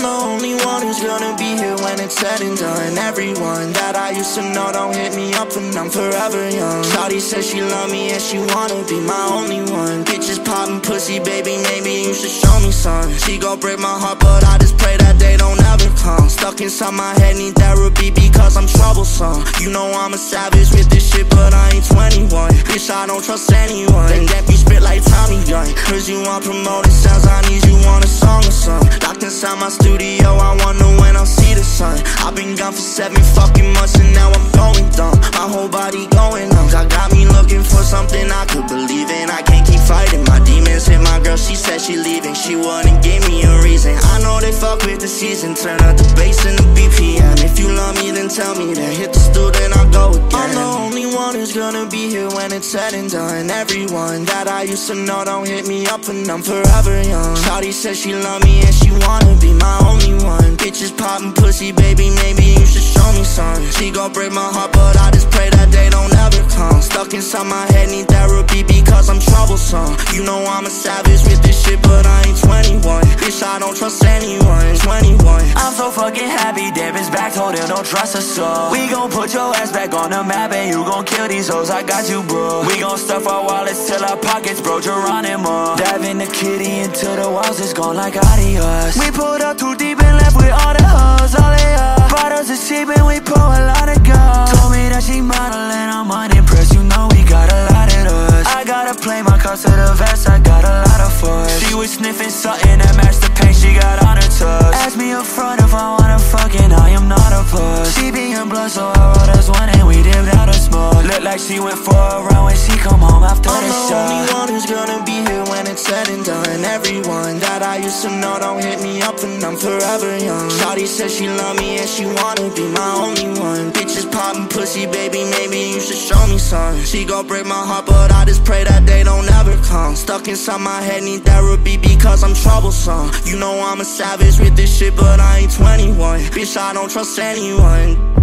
the only one who's gonna be here when it's said and done. Everyone that I used to know don't hit me up when I'm forever young. Shawty says she love me and she wanna be my only one. Bitches poppin' pussy, baby, maybe you should show me some. She gon' break my heart, but I just pray that they don't ever come. Stuck inside my head, need therapy because I'm troublesome. You know I'm a savage with this shit, but I ain't 21. Bitch, I don't trust anyone. Then get me spit like Tommy Gun. Cause you want promoted sounds, I need you on a song or something. Locked inside my studio, I wonder when I'll see the sun. I've been gone for 7 fucking months and now I'm going dumb. My whole body going numb. God got me looking for something I could believe in. I can't keep fighting, my demons hit my girl, she said she leaving. She wouldn't give me a reason. I know they fuck with the season, turn up the bass and the BPM. If you love me then tell me, then hit the stool then I'll go again. I'm the only one who's gonna be here when it's said and done. Everyone that I used to know don't hit me up when I'm forever young. Shawty says she love me and she wanna be my only one. Bitches poppin' pussy, baby, maybe you should show me some. She gon' break my heart, but I just pray that they don't ever come. Stuck inside my head, need therapy because I'm troublesome. You know I'm a savage with this shit, but I ain't 21. Bitch, I don't trust anyone, 21. I'm so fucking happy, damn, it's back, told him don't trust us all. We gon' put your ass back on the map and you gon' kill these hoes, I got you, bro. We gon' stuff our wallets till our pockets, bro, Geronimo. Diving the kitty into the walls, it's gone like adios. We pulled up too deep and left with all the hoes, all they are. Bottles is cheap and we pour a lot of gold. Told me that she modelin', I'm unimpressed, you know we got a lot of us. I gotta play my cards to the vest, I got a lot of force. She was sniffing something that matched the paint, she got on her touch. Ask me up front if I wanna fuck and I am not a plus. She be in blood, so I wrote us one and we dipped out a smoke. Look like she went for a run when she come home after the show. I'm the only one who's gonna be here when it's said and done. Everyone that I used to know don't hit me up when I'm forever young. Shawty says she love me and she wanna be my only one. Bitches poppin' pussy, baby, maybe you should show me some. She gon' break my heart, but I just pray that they don't ever come. Stuck inside my head, need therapy because I'm troublesome. You know I'm a savage with this shit, but I ain't 21. Bitch, I don't trust anyone.